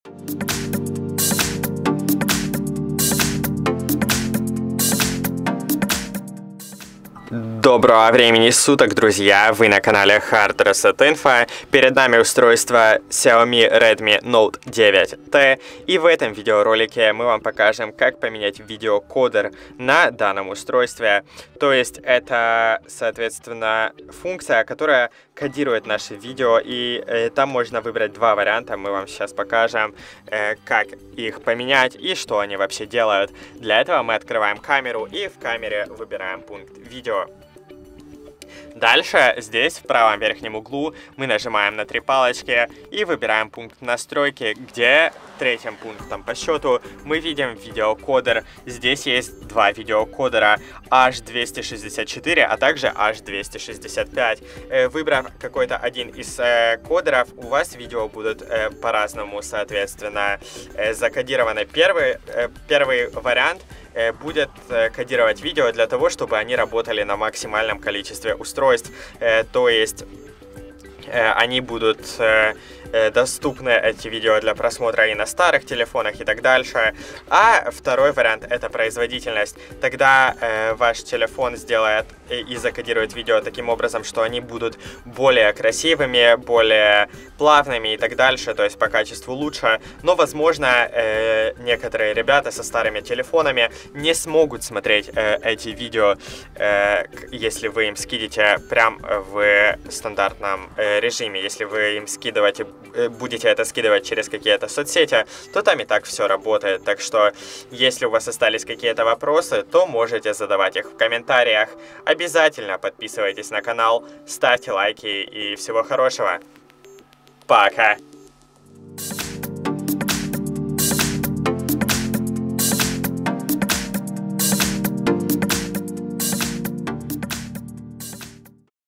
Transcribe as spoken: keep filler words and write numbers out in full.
Доброго времени суток, друзья! Вы на канале Hard Reset Info. Перед нами устройство Xiaomi Redmi Note девять T. И в этом видеоролике мы вам покажем, как поменять видеокодер на данном устройстве. То есть это, соответственно, функция, которая кодирует наши видео. И э, там можно выбрать два варианта. Мы вам сейчас покажем, э, как их поменять и что они вообще делают. Для этого мы открываем камеру и в камере выбираем пункт «Видео». Дальше здесь в правом верхнем углу мы нажимаем на три палочки и выбираем пункт настройки, где третьим пунктом по счету мы видим видеокодер. Здесь есть два видеокодера эйч двести шестьдесят четыре, а также эйч двести шестьдесят пять. Выбрав какой-то один из кодеров, у вас видео будут по-разному, соответственно, закодированы. Первый, первый вариант будет кодировать видео для того, чтобы они работали на максимальном количестве устройств, то есть они будут доступны, эти видео, для просмотра и на старых телефонах и так дальше. А второй вариант — это производительность. Тогда э, ваш телефон сделает и, и закодирует видео таким образом, что они будут более красивыми, более плавными и так дальше, то есть по качеству лучше. Но, возможно, э, некоторые ребята со старыми телефонами не смогут смотреть э, эти видео, э, если вы им скидите прям в стандартном э, режиме. Если вы им скидываете будете это скидывать через какие-то соцсети, то там и так все работает. Так что, если у вас остались какие-то вопросы, то можете задавать их в комментариях. Обязательно подписывайтесь на канал, ставьте лайки и всего хорошего. Пока!